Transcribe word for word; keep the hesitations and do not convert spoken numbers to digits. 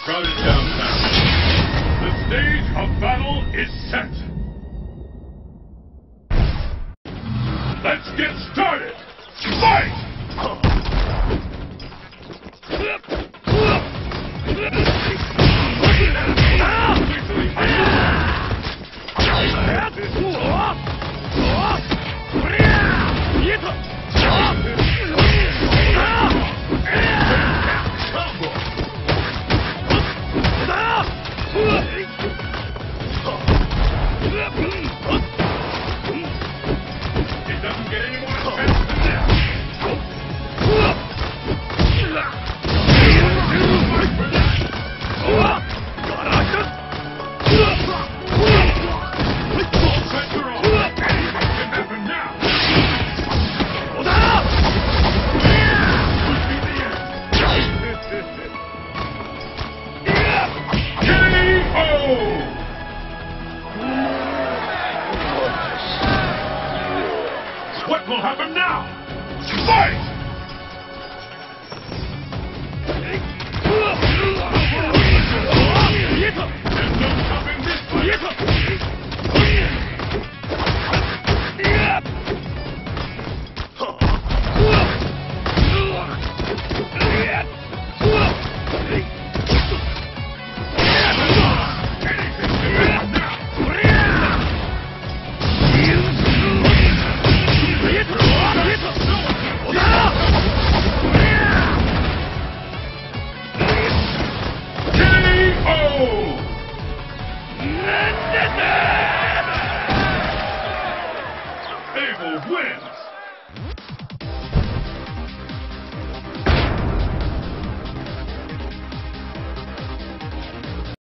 crowded downtown. The stage of battle is set. Let's get started. Fight! It doesn't get any more intense than that. Pressure on. Anything can happen now. Could be the end. K O! What will happen now? Fight! There's no stopping this fight. Anything can happen now. K O! Abel wins!